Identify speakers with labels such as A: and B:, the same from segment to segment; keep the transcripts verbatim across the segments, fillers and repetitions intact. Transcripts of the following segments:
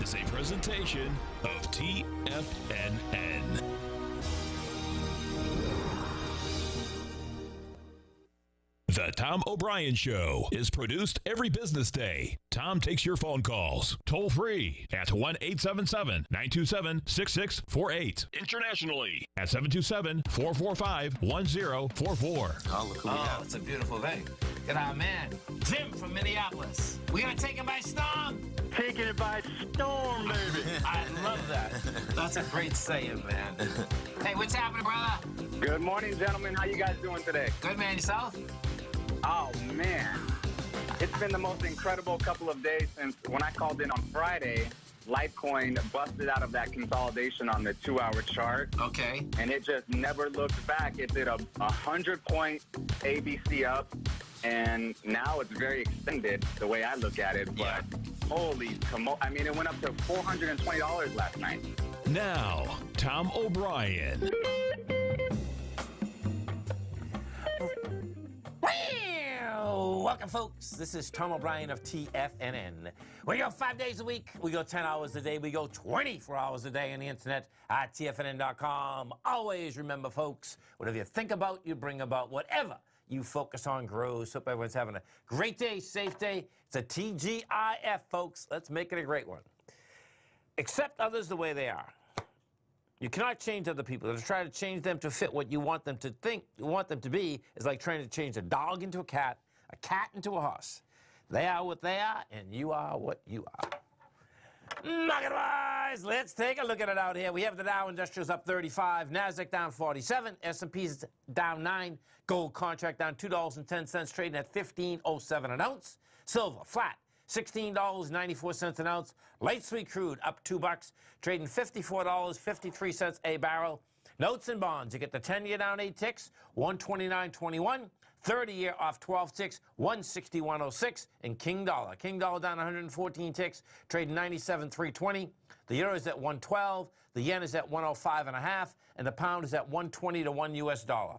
A: is a presentation of T F N N. The Tom O'Brien Show is produced every business day. Tom takes your phone calls toll free at one eight seven seven, nine two seven, six six four eight. Internationally at seven two seven, four four five, one zero four four.
B: Oh, look who we
C: Oh,
B: have.
C: it's a beautiful day. Got our man, Jim from Minneapolis. We gonna take him by storm?
D: Taking it by storm, baby.
C: I love that. That's a great saying, man. Hey, what's happening, brother?
D: Good morning, gentlemen. How you guys doing today?
C: Good, man. Yourself?
D: Oh, man. It's been the most incredible couple of days since when I called in on Friday, Litecoin busted out of that consolidation on the two-hour chart.
C: Okay.
D: And it just never looked back. It did a one hundred point A B C up, and now it's very extended the way I look at it. But
C: Yeah.
D: holy commo- I mean, it went up to four hundred twenty dollars last night.
A: Now, Tom O'Brien.
C: Welcome, folks. This is Tom O'Brien of T F N N. We go five days a week. We go ten hours a day. We go twenty-four hours a day on the internet at T F N N dot com. Always remember, folks, whatever you think about, you bring about. Whatever you focus on grows. Hope everyone's having a great day, safe day. It's a T G I F, folks. Let's make it a great one. Accept others the way they are. You cannot change other people. To try to change them to fit what you want them to think, you want them to be, is like trying to change a dog into a cat, a cat into a horse. They are what they are, and you are what you are. Market-wise, let's take a look at it out here. We have the Dow Industrials up thirty-five, NASDAQ down forty-seven, S and P's down nine, gold contract down two dollars and ten cents, trading at fifteen oh seven an ounce. Silver flat, sixteen dollars and ninety-four cents an ounce. Light sweet crude up two bucks, trading fifty-four dollars and fifty-three cents a barrel. Notes and bonds, you get the ten-year down eight ticks, one twenty-nine twenty-one. thirty-year off twelve ticks, one sixty-one oh six. And King Dollar. King Dollar down one hundred fourteen ticks, trading ninety-seven three twenty. The euro is at one twelve. The yen is at one oh five and a half. And the pound is at one twenty to one U S dollar.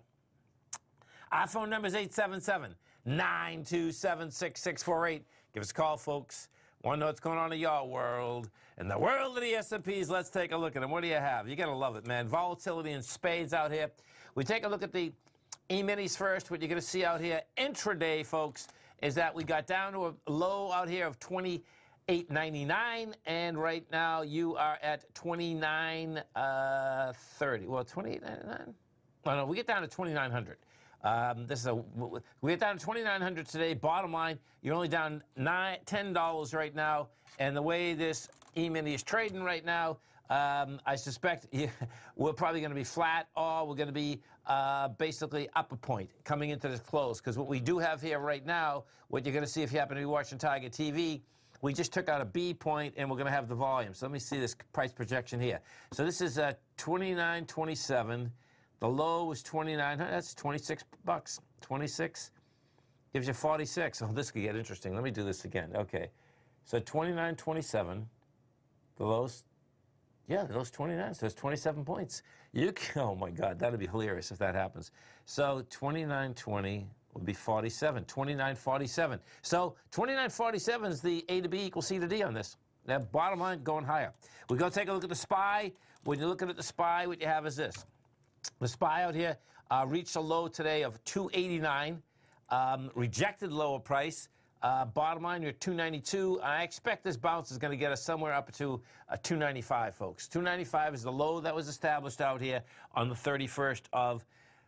C: Our phone number is eight seven seven, nine two seven, six six four eight. Give us a call, folks. Want to know what's going on in your world. In the world of the S and Ps, let's take a look at them. What do you have? You got to love it, man. Volatility in spades out here. We take a look at the E-minis first. What you're going to see out here intraday, folks, is that we got down to a low out here of twenty-eight ninety-nine, and right now you are at twenty-nine thirty. Well, twenty-eight ninety-nine? Oh, no, we get down to twenty-nine hundred. Um, this is a we get down to twenty-nine hundred today. Bottom line, you're only down nine, ten dollars right now, and the way this E-mini is trading right now, Um, I suspect we're probably going to be flat, or we're going to be uh, basically up a point coming into this close. Because what we do have here right now, what you're going to see if you happen to be watching Tiger T V, we just took out a B point, and we're going to have the volume. So let me see this price projection here. So this is uh, twenty-nine twenty-seven. The low was twenty-nine hundred. That's twenty-six bucks. twenty-six gives you forty-six. Oh, this could get interesting. Let me do this again. Okay. So twenty-nine twenty-seven. The low's Yeah, those twenty-nine, so it's twenty-seven points. You can, oh my God, that'd be hilarious if that happens. So twenty-nine twenty would be forty-seven, twenty-nine forty-seven. So twenty-nine forty-seven is the A to B equals C to D on this. That bottom line going higher. We're going to take a look at the S P Y. When you're looking at the S P Y, what you have is this. The S P Y out here uh, reached a low today of two eighty-nine, um, rejected lower price. Uh, bottom line, you're two ninety-two. I expect this bounce is going to get us somewhere up to uh, two ninety-five, folks. two ninety-five is the low that was established out here on the thirty-first of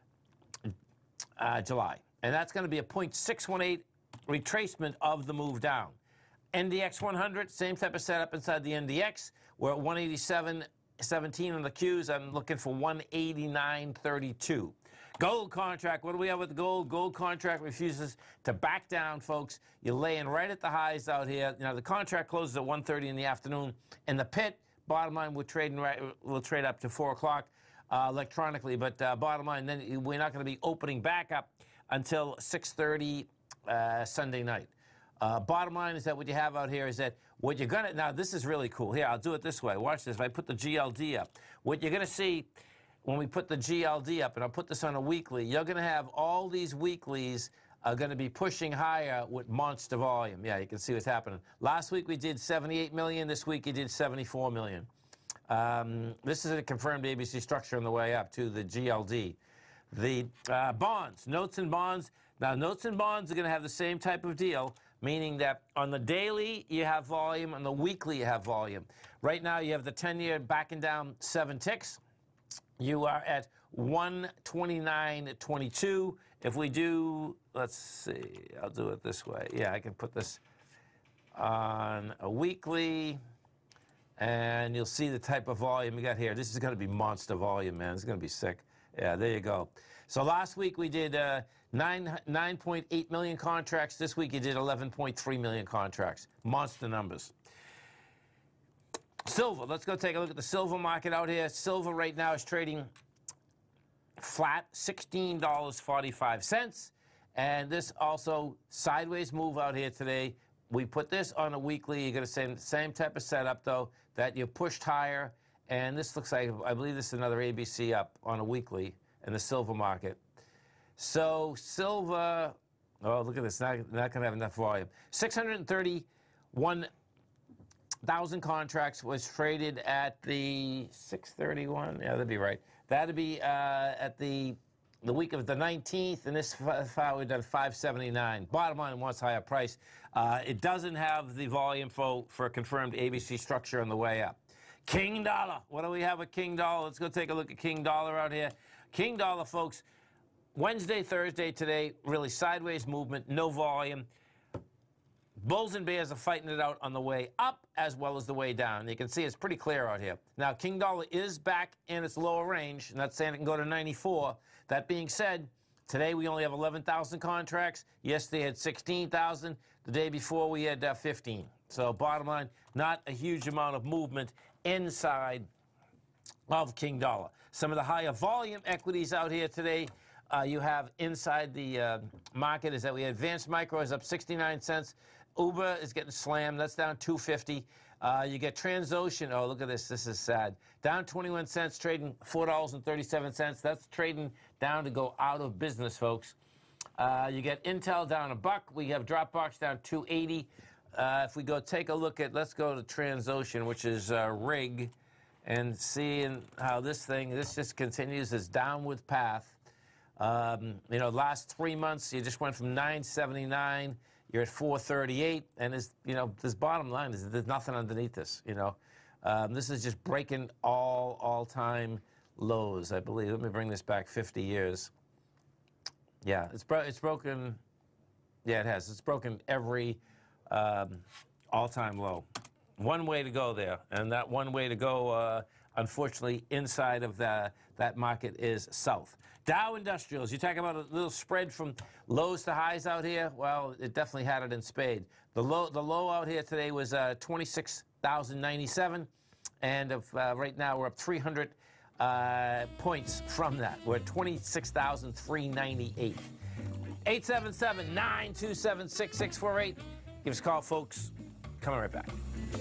C: uh, July. And that's going to be a point six one eight retracement of the move down. N D X one hundred, same type of setup inside the N D X. We're at one eighty-seven seventeen on the Qs. I'm looking for one eighty-nine thirty-two. Gold contract, what do we have with the gold? Gold contract refuses to back down, folks. You're laying right at the highs out here. You know, the contract closes at one thirty in the afternoon. In the pit, bottom line, we're trading right, we'll trade up to four o'clock uh, electronically. But uh, bottom line, then we're not going to be opening back up until six thirty uh, Sunday night. Uh, bottom line is that what you have out here is that what you're going to, now this is really cool. Here, I'll do it this way. Watch this. If I put the G L D up, what you're going to see when we put the G L D up, and I'll put this on a weekly, you're going to have all these weeklies are going to be pushing higher with monster volume. Yeah, you can see what's happening. Last week we did seventy-eight million. This week you did seventy-four million. Um, this is a confirmed A B C structure on the way up to the G L D. The uh, bonds, notes and bonds. Now, notes and bonds are going to have the same type of deal, meaning that on the daily you have volume, on the weekly you have volume. Right now you have the ten-year backing down seven ticks. You are at one twenty-nine twenty-two. If we do, let's see, I'll do it this way. Yeah, I can put this on a weekly, and you'll see the type of volume we got here. This is going to be monster volume, man. It's going to be sick. Yeah, there you go. So last week we did uh, nine point eight million contracts. This week you did eleven point three million contracts. Monster numbers. Silver. Let's go take a look at the silver market out here. Silver right now is trading flat, sixteen dollars and forty-five cents. And this also sideways move out here today. We put this on a weekly. You're going to see the same type of setup, though, that you pushed higher. And this looks like, I believe this is another A B C up on a weekly in the silver market. So silver, oh, look at this, not, not going to have enough volume. six hundred thirty-one thousand contracts was traded at the six thirty-one, yeah, that'd be right. That'd be uh, at the the week of the nineteenth, and this file we've done five seventy-nine. Bottom line wants higher price. Uh, it doesn't have the volume for, for a confirmed A B C structure on the way up. King Dollar. What do we have with King Dollar? Let's go take a look at King Dollar out here. King Dollar, folks, Wednesday, Thursday today, really sideways movement, no volume. Bulls and Bears are fighting it out on the way up as well as the way down. You can see it's pretty clear out here. Now, King Dollar is back in its lower range. I'm not saying it can go to ninety-four. That being said, today we only have eleven thousand contracts. Yesterday had sixteen thousand. The day before we had uh, fifteen. So bottom line, not a huge amount of movement inside of King Dollar. Some of the higher volume equities out here today uh, you have inside the uh, market is that we had Advanced Micro is up sixty-nine cents. Uber is getting slammed. That's down two fifty. Uh, you get Transocean. Oh, look at this. This is sad. Down twenty-one cents, trading four dollars and thirty-seven cents. That's trading down to go out of business, folks. Uh, you get Intel down a buck. We have Dropbox down two eighty. Uh, if we go take a look at, let's go to Transocean, which is uh, rig, and seeing how this thing, this just continues its downward path. Um, you know, last three months, you just went from nine seventy-nine, you're at four thirty-eight, and there's, you know, this bottom line is there's nothing underneath this, you know. Um, this is just breaking all all-time lows, I believe. Let me bring this back fifty years. Yeah, it's, bro it's broken, yeah, it has. It's broken every um, all-time low. One way to go there, and that one way to go, uh, unfortunately, inside of the, that market is south. Dow Industrials, you talk about a little spread from lows to highs out here. Well, it definitely had it in spade. The low, the low out here today was uh, twenty-six thousand ninety-seven, and if, uh, right now we're up three hundred uh, points from that. We're at twenty-six thousand three hundred ninety-eight. eight seven seven, nine two seven, six six four eight. Give us a call, folks. Coming right back.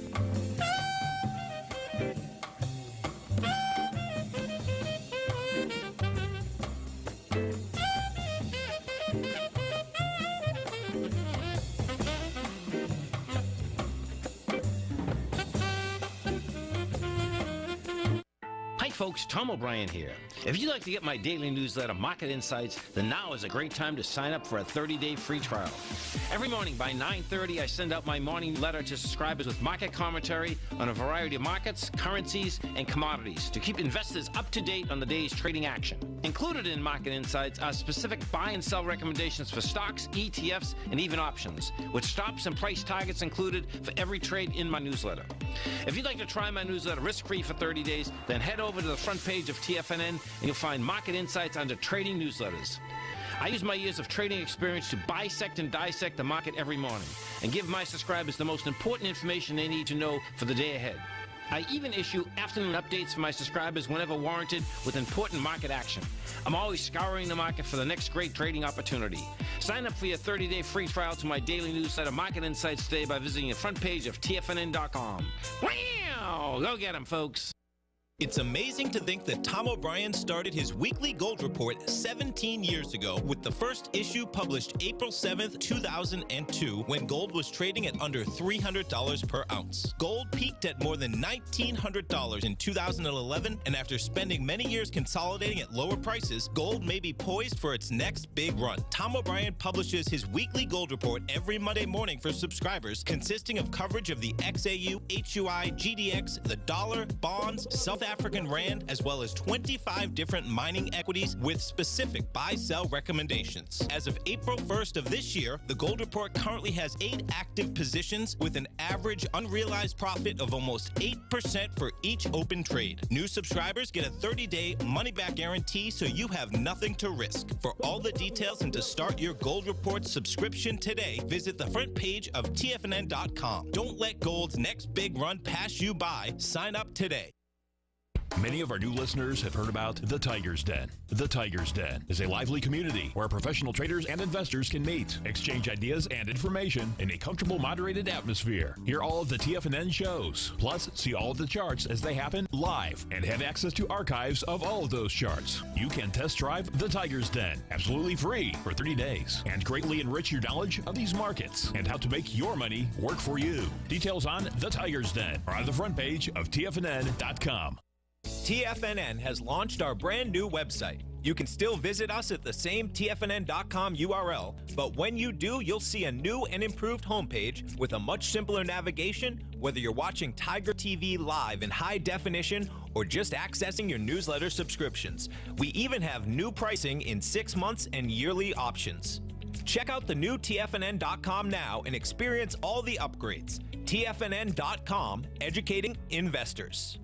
B: Hi folks, Tom O'Brien here. If you'd like to get my daily newsletter, Market Insights, then now is a great time to sign up for a thirty day free trial. Every morning by nine thirty, I send out my morning letter to subscribers with market commentary on a variety of markets, currencies, and commodities to keep investors up to date on the day's trading action. Included in Market Insights are specific buy and sell recommendations for stocks, E T Fs, and even options, with stops and price targets included for every trade in my newsletter. If you'd like to try my newsletter risk-free for thirty days, then head over to the front page of T F N N and you'll find Market Insights under Trading Newsletters. I use my years of trading experience to bisect and dissect the market every morning and give my subscribers the most important information they need to know for the day ahead. I even issue afternoon updates for my subscribers whenever warranted with important market action. I'm always scouring the market for the next great trading opportunity. Sign up for your thirty day free trial to my daily newsletter, Market Insights, today by visiting the front page of T F N N dot com. Wow! Go get them, folks.
E: It's amazing to think that Tom O'Brien started his weekly gold report seventeen years ago, with the first issue published April seventh, two thousand two, when gold was trading at under three hundred dollars per ounce. Gold peaked at more than nineteen hundred dollars in two thousand eleven, and after spending many years consolidating at lower prices, gold may be poised for its next big run. Tom O'Brien publishes his weekly gold report every Monday morning for subscribers, consisting of coverage of the X A U, H U I, G D X, the dollar, bonds, South African Rand, as well as twenty-five different mining equities with specific buy-sell recommendations. As of April first of this year, the Gold Report currently has eight active positions with an average unrealized profit of almost eight percent for each open trade. New subscribers get a thirty-day money-back guarantee, so you have nothing to risk. For all the details and to start your Gold Report subscription today, visit the front page of T F N N dot com. Don't let gold's next big run pass you by. Sign up today.
A: Many of our new listeners have heard about The Tiger's Den. The Tiger's Den is a lively community where professional traders and investors can meet, exchange ideas and information in a comfortable, moderated atmosphere. Hear all of the T F N N shows, plus see all of the charts as they happen live, and have access to archives of all of those charts. You can test drive The Tiger's Den absolutely free for thirty days and greatly enrich your knowledge of these markets and how to make your money work for you. Details on The Tiger's Den are on the front page of T F N N dot com.
E: T F N N has launched our brand new website. You can still visit us at the same T F N N dot com U R L, but when you do, you'll see a new and improved homepage with a much simpler navigation, whether you're watching Tiger T V live in high definition or just accessing your newsletter subscriptions. We even have new pricing in six months and yearly options. Check out the new T F N N dot com now and experience all the upgrades. T F N N dot com, educating investors.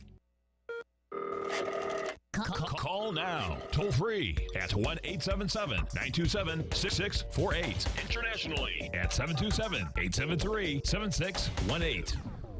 A: Call now, toll free at one eight seven seven, nine two seven, six six four eight. Internationally at seven two seven, eight seven three, seven six one eight.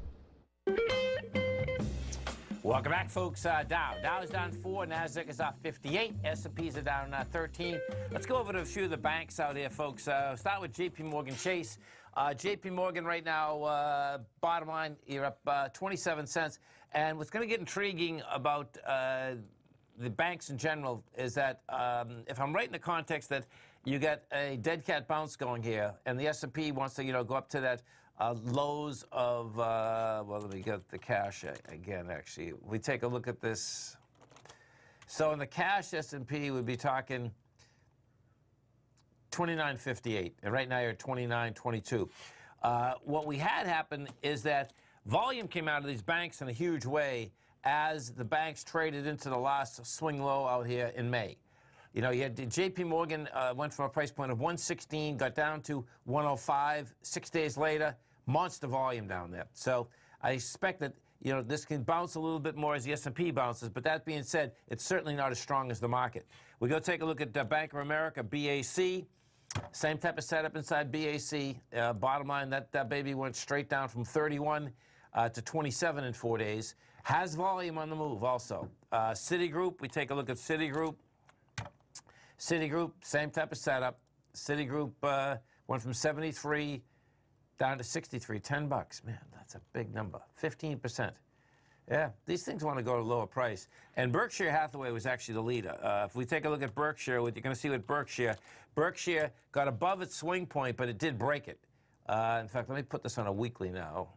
C: Welcome back, folks. Uh, Dow. Dow is down four. NASDAQ is up fifty-eight. S and P's are down uh, thirteen. Let's go over to a few of the banks out here, folks. Uh, start with J P Morgan Chase. Uh, J P Morgan right now, uh, bottom line, you're up uh, twenty-seven cents. And what's going to get intriguing about uh, the banks in general is that um, if I'm right in the context that you got a dead cat bounce going here, and the S and P wants to, you know, go up to that uh, lows of, uh, well, let me get the cash again, actually. We take a look at this. So in the cash S and P, we'd be talking twenty-nine fifty-eight, and right now you're at twenty-nine twenty-two. Uh, what we had happen is that volume came out of these banks in a huge way as the banks traded into the last swing low out here in May. You know, you had J P Morgan uh, went from a price point of one sixteen, got down to one oh five. Six days later, monster volume down there. So I expect that, you know, this can bounce a little bit more as the S and P bounces. But that being said, it's certainly not as strong as the market. We go take a look at uh, Bank of America, B A C. Same type of setup inside B A C. Uh, bottom line, that, that baby went straight down from thirty-one uh, to twenty-seven in four days. Has volume on the move also. Uh, Citigroup, we take a look at Citigroup. Citigroup, same type of setup. Citigroup uh, went from seventy-three down to sixty-three, ten bucks. Man, that's a big number, fifteen percent. Yeah, these things want to go to a lower price. And Berkshire Hathaway was actually the leader. Uh, if we take a look at Berkshire, what you're going to see with Berkshire, Berkshire got above its swing point, but it did break it. Uh, in fact, let me put this on a weekly now.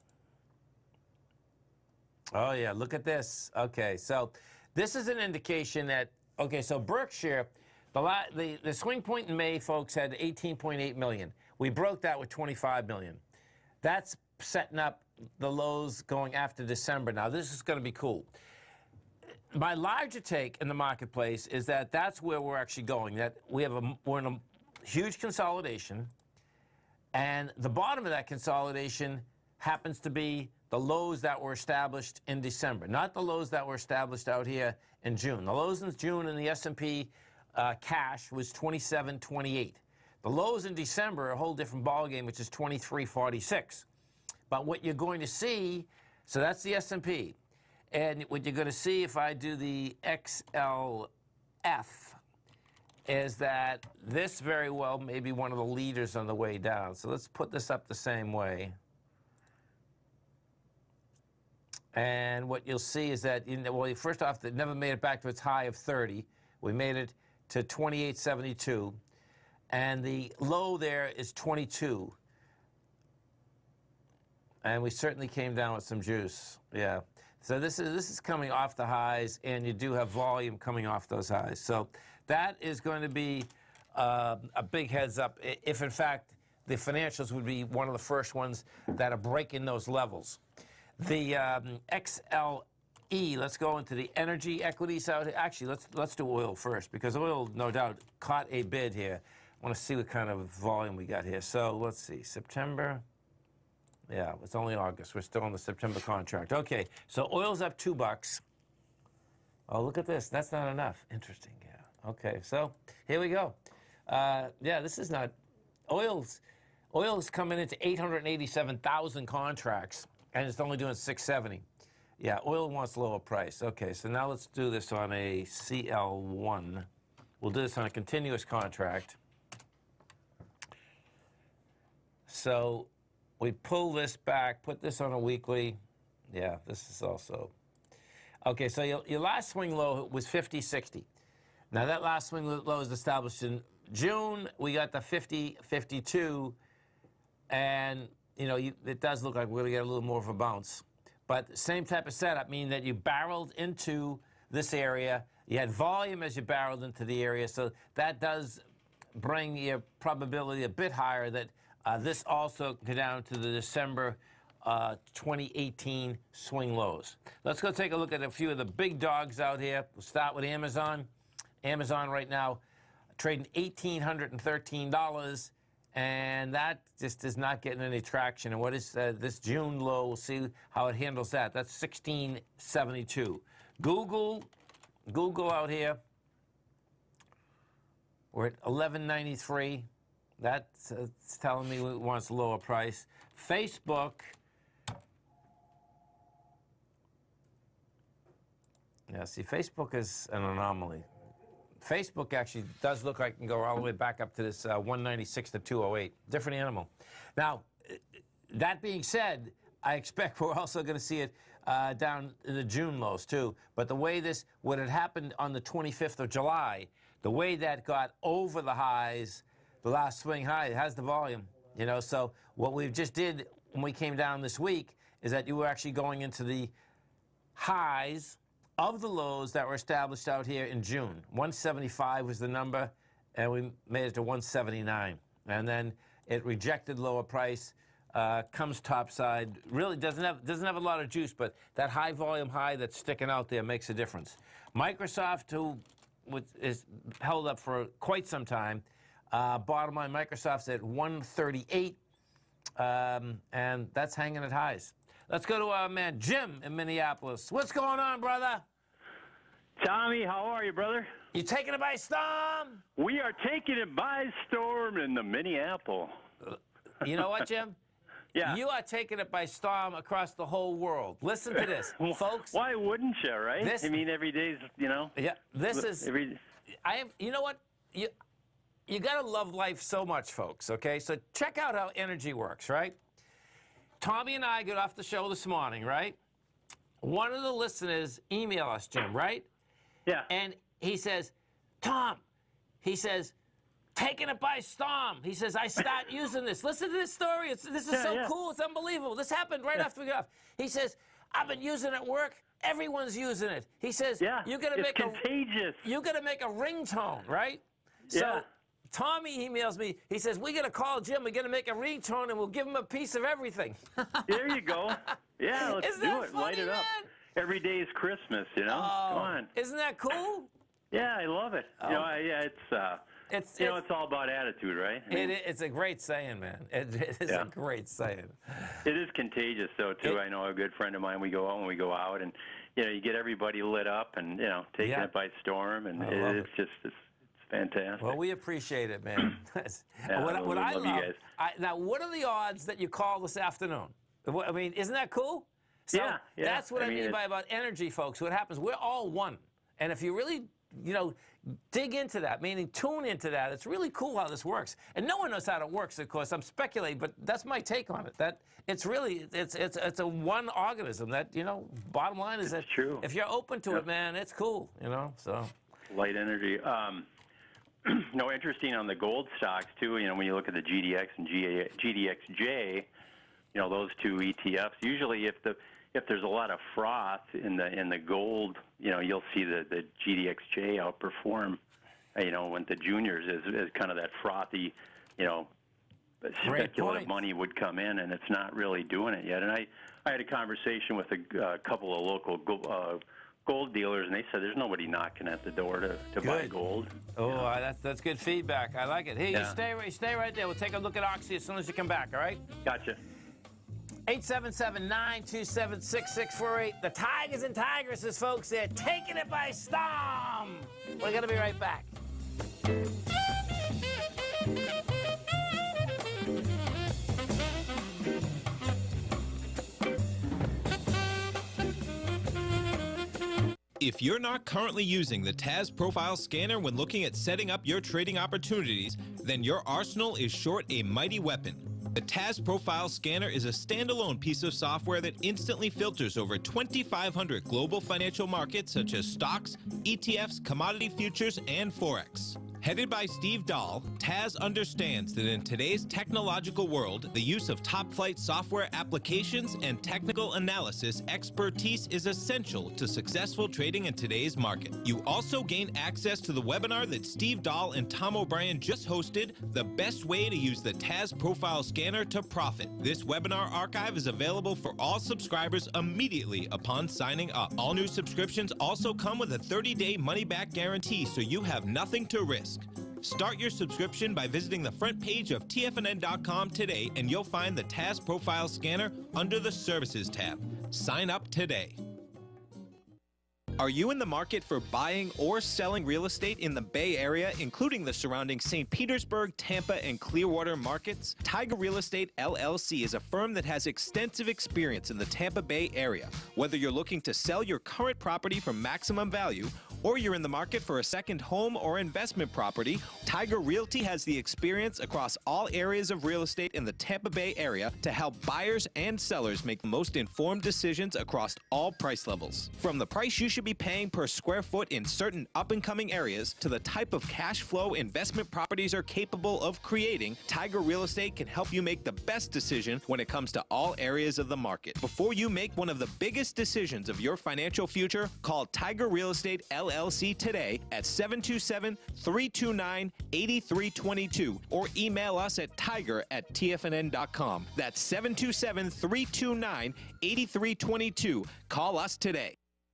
C: Oh, yeah, look at this. Okay, so this is an indication that, okay, so Berkshire, the, la the, the swing point in May, folks, had eighteen point eight million. We broke that with twenty-five million. That's setting up the lows going after December. Now, this is going to be cool. My larger take in the marketplace is that that's where we're actually going, that we have a, we're in a huge consolidation, and the bottom of that consolidation happens to be the lows that were established in December, not the lows that were established out here in June. The lows in June in the S and P uh, cash was twenty-seven twenty-eight. The lows in December are a whole different ballgame, which is twenty-three forty-six. But what you're going to see, so that's the S and P. And what you're going to see if I do the X L F is that this very well may be one of the leaders on the way down. So let's put this up the same way. And what you'll see is that, you know, well, first off, it never made it back to its high of thirty. We made it to twenty-eight seventy-two. And the low there is twenty-two. And we certainly came down with some juice. Yeah. So this is this is coming off the highs, and you do have volume coming off those highs. So that is going to be uh, a big heads up if, in fact, the financials would be one of the first ones that are breaking those levels. The um, X L E, let's go into the energy equities out here. Actually, let's let's do oil first, because oil, no doubt, caught a bid here. I want to see what kind of volume we got here. So let's see, September. Yeah, it's only August. We're still on the September contract. Okay, so oil's up two bucks. Oh, look at this. That's not enough. Interesting, yeah. Okay, so here we go. Uh, yeah, this is not... Oil's, oil's coming into eight hundred eighty-seven thousand contracts, and it's only doing six seventy. Yeah, oil wants lower price. Okay, so now let's do this on a C L one. We'll do this on a continuous contract. So... we pull this back, put this on a weekly. Yeah, this is also. Okay, so your, your last swing low was fifty sixty. Now that last swing low was established in June. We got the fifty fifty-two, and you know you, it does look like we're gonna get a little more of a bounce. But same type of setup, meaning that you barreled into this area. You had volume as you barreled into the area, so that does bring your probability a bit higher that. Uh, this also go down to the December uh, twenty eighteen swing lows. Let's go take a look at a few of the big dogs out here. We'll start with Amazon. Amazon right now trading one thousand eight hundred thirteen dollars, and that just is not getting any traction. And what is uh, this June low? We'll see how it handles that. That's sixteen seventy-two. Google, Google out here, we're at eleven ninety-three. That's uh, telling me it wants a lower price. Facebook, yeah, see, Facebook is an anomaly. Facebook actually does look like it can go all the way back up to this uh, one ninety-six to two oh eight. Different animal. Now, that being said, I expect we're also going to see it uh, down in the June lows, too. But the way this, what had happened on the twenty-fifth of July, the way that got over the highs, the last swing high, it has the volume, you know. So what we just did when we came down this week is that you were actually going into the highs of the lows that were established out here in June. one seventy-five was the number, and we made it to one seventy-nine. And then it rejected lower price, uh, comes topside. Really doesn't have doesn't have a lot of juice, but that high volume high that's sticking out there makes a difference. Microsoft, who is held up for quite some time. Uh, bottom line, Microsoft's at one thirty-eight, um, and that's hanging at highs. Let's go to our man Jim in Minneapolis. What's going on, brother?
F: Tommy, how are you, brother?
C: You taking it by storm?
F: We are taking it by storm in the Minneapolis.
C: You know what, Jim?
F: Yeah.
C: You are taking it by storm across the whole world. Listen to this, folks.
F: Why wouldn't you, right?
C: This,
F: I mean, every day's, you know.
C: Yeah, this is.
F: Every,
C: I am. You know what? You. You got to love life so much, folks, okay? So check out how energy works, right? Tommy and I got off the show this morning, right? One of the listeners emailed us, Jim, right?
F: Yeah.
C: And he says, Tom, he says, taking it by storm. He says, I start using this. Listen to this story. It's, this is
F: yeah,
C: so
F: yeah.
C: cool. It's unbelievable. This happened right
F: yeah.
C: after we got off. He says, I've been using it at work. Everyone's using it. He says,
F: yeah.
C: you got to make
F: contagious.
C: a you got to make a ringtone, right?
F: Yeah.
C: So Tommy emails me. He says, we got to call Jim. We're going to make a ringtone, and we'll give him a piece of everything.
F: There you go. Yeah, let's
C: Isn't
F: do
C: that
F: it.
C: funny,
F: Light it
C: man?
F: up. Every day is Christmas, you know?
C: Oh,
F: Come on.
C: Isn't that cool?
F: Yeah, I love it.
C: Oh.
F: You know, I, yeah, it's, uh,
C: It's,
F: you
C: it's,
F: know, it's all about attitude, right? I mean,
C: it, it's a great saying, man. It, it is
F: Yeah.
C: a great saying.
F: It is contagious, though, too.
C: It-
F: I know a good friend of mine, we go out when we go out, and, you know, you get everybody lit up and, you know, taking
C: Yeah.
F: it by storm, and
C: I
F: it,
C: love
F: it's
C: it.
F: just, it's, it's fantastic.
C: Well, we appreciate it, man.
F: Yeah,
C: what
F: we
C: what I
F: love you
C: love,
F: guys.
C: I, now, what are the odds that you call this afternoon? What- I mean, isn't that cool? So
F: Yeah, yeah.
C: that's what
F: I
C: I,
F: mean,
C: mean
F: it-
C: by about energy, folks. What happens, we're all one. And if you really you know, dig into that, meaning tune into that. It's really cool how this works. And no one knows how it works, of course. I'm speculating, but that's my take on it. That it's really, it's it's it's a one organism that, you know, bottom line is that
F: true.
C: if you're open to
F: yeah.
C: it, man, it's cool, you know, so.
F: Light energy. Um, no, interesting on the gold stocks, too. You know, when you look at the G D X and G D X J, you know, those two E T Fs, usually if the if there's a lot of froth in the in the gold, you know, you'll see the, the G D X J outperform, you know, when the juniors is, is kind of that frothy, you know, speculative money would come in, and it's not really doing it yet. And I, I had a conversation with a uh, couple of local uh, gold dealers, and they said there's nobody knocking at the door to, to buy gold.
C: Oh, uh, that's that's good feedback. I like it. Hey,
F: yeah.
C: you stay, stay right there. We'll take a look at Oxy as soon as you come back, all right?
F: Gotcha.
C: eight seven seven, nine two seven, six six four eight. The Tigers and Tigresses, folks, they're taking it by storm. We're going to be right back.
E: If you're not currently using the T A S Profile Scanner when looking at setting up your trading opportunities, then your arsenal is short a mighty weapon. The T A S Profile Scanner is a standalone piece of software that instantly filters over twenty-five hundred global financial markets such as stocks, E T Fs, commodity futures, and Forex. Headed by Steve Dahl, T A S understands that in today's technological world, the use of top-flight software applications and technical analysis expertise is essential to successful trading in today's market. You also gain access to the webinar that Steve Dahl and Tom O'Brien just hosted, The Best Way to Use the T A S Profile Scanner to Profit. This webinar archive is available for all subscribers immediately upon signing up. All new subscriptions also come with a thirty day money-back guarantee, so you have nothing to risk. Start your subscription by visiting the front page of T F N N dot com today, and you'll find the T A S Profile Scanner under the Services tab. Sign up today. Are you in the market for buying or selling real estate in the Bay Area, including the surrounding Saint Petersburg, Tampa, and Clearwater markets? Tiger Real Estate L L C is a firm that has extensive experience in the Tampa Bay area. Whether you're looking to sell your current property for maximum value, or you're in the market for a second home or investment property, Tiger Realty has the experience across all areas of real estate in the Tampa Bay area to help buyers and sellers make the most informed decisions across all price levels. From the price you should be paying per square foot in certain up-and-coming areas to the type of cash flow investment properties are capable of creating, Tiger Real Estate can help you make the best decision when it comes to all areas of the market. Before you make one of the biggest decisions of your financial future, call Tiger Real Estate L L C today at seven two seven, three two nine, eight three two two or email us at tiger at T F N N dot com. That's seven two seven, three two nine, eight three two two. Call us today.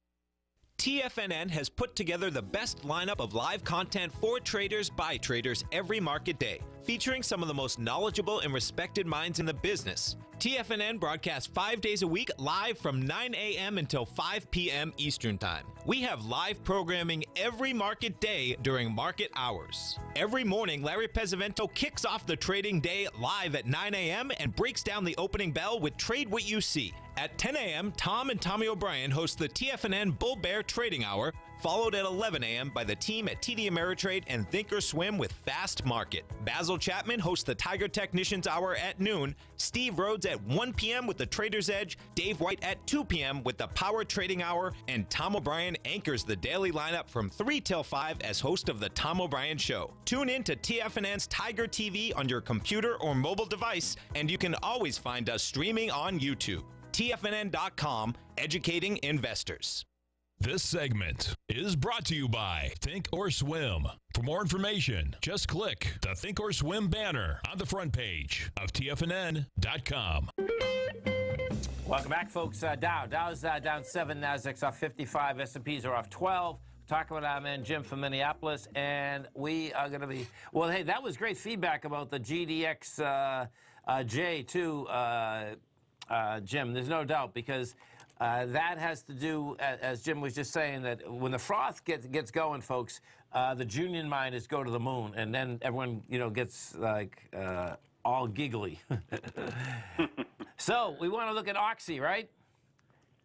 E: T F N N has put together the best lineup of live content for traders by traders every market day, featuring some of the most knowledgeable and respected minds in the business. T F N N broadcasts five days a week live from nine a m until five p m Eastern Time. We have live programming every market day during market hours. Every morning, Larry Pesavento kicks off the trading day live at nine a m and breaks down the opening bell with Trade What You See. At ten a m, Tom and Tommy O'Brien host the T F N N Bull Bear Trading Hour, followed at eleven a m by the team at T D Ameritrade and Thinkorswim with Fast Market. Basil Chapman hosts the Tiger Technicians Hour at noon, Steve Rhodes at one p m with the Trader's Edge, Dave White at two p m with the Power Trading Hour, and Tom O'Brien anchors the daily lineup from three till five as host of the Tom O'Brien Show. Tune in to T F N N's Tiger T V on your computer or mobile device, and you can always find us streaming on YouTube. T F N N dot com, educating investors.
A: This segment is brought to you by Think or Swim. For more information, just click the Think or Swim banner on the front page of T F N N dot com.
C: Welcome back, folks. Uh, Dow. Dow's uh, down seven, Nasdaq's off fifty-five, S and P's are off twelve. We're talking about our man Jim from Minneapolis, and we are going to be, well, hey, that was great feedback about the G D X uh, uh, J, too, uh, uh, Jim. There's no doubt, because Uh, that has to do, as Jim was just saying, that when the froth gets gets going, folks, uh, the junior miners go to the moon, and then everyone, you know, gets like uh, all giggly. So we want to look at Oxy, right?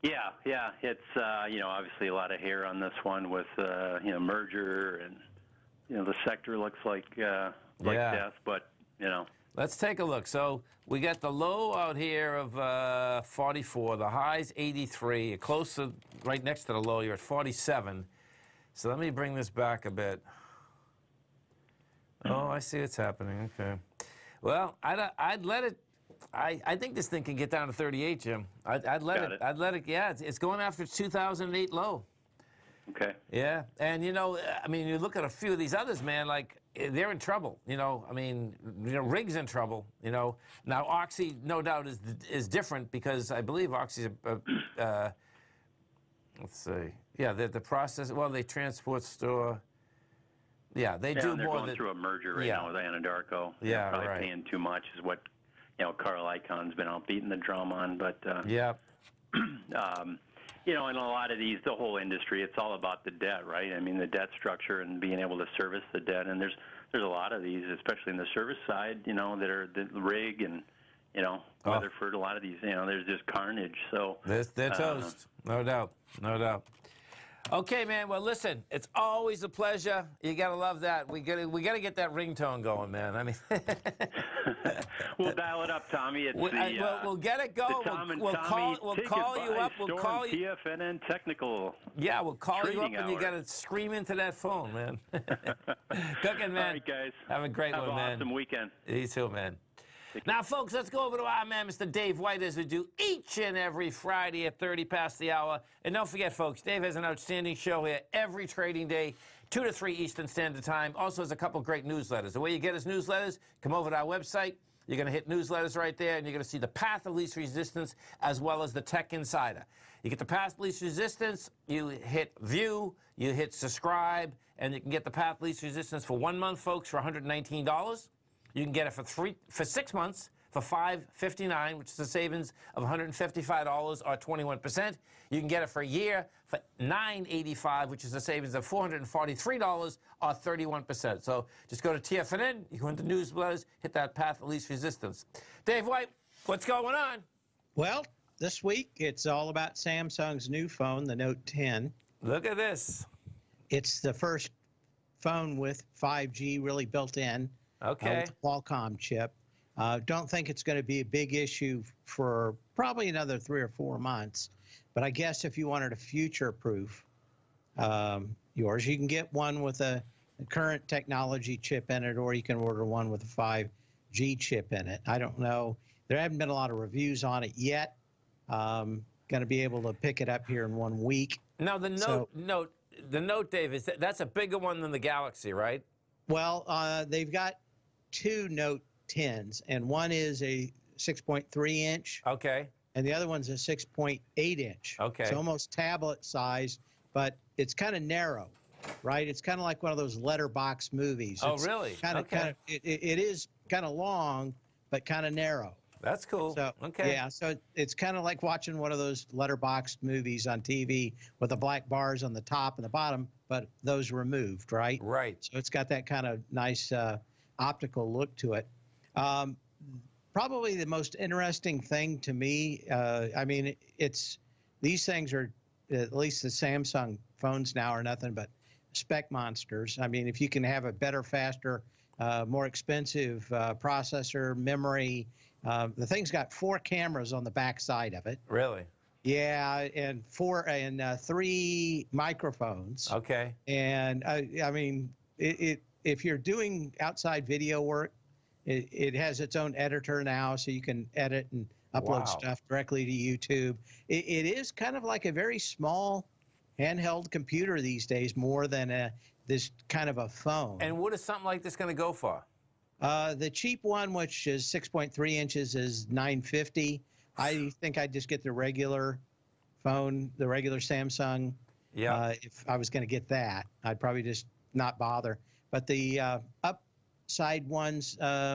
F: Yeah, yeah. It's, uh, you know, obviously a lot of hair on this one with, uh, you know, merger and, you know, the sector looks like, uh, like
C: Yeah.
F: death, but, you know.
C: Let's take a look. So we got the low out here of uh, forty-four. The high's eighty-three. You're close to, right next to the low. You're at forty-seven. So let me bring this back a bit. Oh, I see what's happening. Okay. Well, I'd, I'd let it. I, I think this thing can get down to thirty-eight, Jim. I'd, I'd let
F: Got
C: it,
F: it.
C: I'd let it. Yeah, it's, it's going after its two thousand eight low.
F: Okay.
C: Yeah, and you know, I mean, you look at a few of these others, man. Like they're in trouble. You know, I mean, you know, Rig's in trouble. You know, now Oxy, no doubt, is is different because I believe Oxy's a, a uh, let's see, yeah, the the process. Well, they transport store. Yeah, they
F: yeah,
C: do
F: they're
C: more
F: going than, through a merger right
C: yeah.
F: now with Anadarko.
C: Yeah,
F: they're probably
C: right.
F: paying too much is what, you know, Carl Icahn's been out beating the drum on. But, uh,
C: yeah.
F: um, you know, in a lot of these, the whole industry, it's all about the debt, right? I mean, the debt structure and being able to service the debt. And there's there's a lot of these, especially in the service side, you know, that are the rig and, you know,
C: Oh.
F: Weatherford, a lot of these, you know, there's just carnage. So
C: They're, they're
F: uh,
C: toast, no doubt, no doubt. Okay, man. Well, listen, it's always a pleasure. You gotta love that. We gotta we gotta get that ringtone going, man. I mean,
F: we'll dial it up, Tommy. It's
C: we,
F: the,
C: I, we'll,
F: uh,
C: we'll get it
F: the
C: going.
F: Tom
C: We'll,
F: and
C: we'll
F: Tommy
C: call we'll
F: Take
C: call
F: It
C: you
F: by
C: up. We'll
F: Storm
C: call you.
F: T F N N Technical.
C: Yeah, we'll call you up,
F: Trading
C: and you
F: hour.
C: gotta scream into that phone, man. Cooking, man.
F: All right, guys.
C: Have a great
F: Have
C: one,
F: an
C: man.
F: awesome weekend.
C: You too, man. Now, folks, let's go over to our man, Mister Dave White, as we do each and every Friday at thirty past the hour. And don't forget, folks, Dave has an outstanding show here every trading day, two to three Eastern Standard Time. Also has a couple great newsletters. The way you get his newsletters, come over to our website. You're going to hit newsletters right there, and you're going to see the path of least resistance as well as the Tech Insider. You get the path of least resistance, you hit view, you hit subscribe, and you can get the path of least resistance for one month, folks, for one hundred nineteen dollars. You can get it for three for six months for five fifty-nine, which is a savings of one hundred fifty-five dollars or twenty-one percent. You can get it for a year for nine eighty-five, which is a savings of four hundred forty-three dollars or thirty-one percent. So just go to T F N N, you go into newsletters, hit that path of least resistance. Dave White, what's going on?
G: Well, this week it's all about Samsung's new phone, the Note ten.
C: Look at this.
G: It's the first phone with five G really built in.
C: Okay.
G: Uh, with the Qualcomm chip. Uh, don't think it's going to be a big issue for probably another three or four months. But I guess if you wanted a future-proof um, yours, you can get one with a, a current technology chip in it, or you can order one with a five G chip in it. I don't know. There haven't been a lot of reviews on it yet. Um, going to be able to pick it up here in one week.
C: Now, the Note,
G: So-
C: Note, the Note, Dave, is that, that's a bigger one than the Galaxy, right?
G: Well, uh, they've got two Note tens, and one is a six point three inch,
C: Okay.
G: and the other one's a six point eight inch.
C: Okay.
G: It's almost tablet size, but it's kind of narrow, right? It's kind of like one of those letterbox movies.
C: Oh,
G: It's
C: really?
G: Kind of,
C: Okay.
G: kind of. It, it it is kind of long, but kind of narrow.
C: That's cool.
G: So
C: okay.
G: yeah, so it's kind of like watching one of those letterbox movies on T V with the black bars on the top and the bottom, but those removed, right?
C: Right.
G: So it's got that kind of nice uh, optical look to it. Um, probably the most interesting thing to me, uh, I mean, it's these things are, at least the Samsung phones now, are nothing but spec monsters. I mean, if you can have a better, faster, uh, more expensive uh, processor, memory, uh, the thing's got four cameras on the back side of it.
C: Really?
G: Yeah, and four and uh, three microphones.
C: Okay.
G: And I, I mean, it, it if you're doing outside video work, it, it has its own editor now, so you can edit and upload
C: Wow.
G: stuff directly to YouTube. It, it is kind of like a very small handheld computer these days, more than a this kind of a phone.
C: And what is something like this going to go for?
G: Uh, the cheap one, which is six point three inches, is nine fifty. I think I'd just get the regular phone, the regular Samsung.
C: Yeah.
G: Uh, if I was going to get that, I'd probably just not bother. But the uh, upside ones, uh,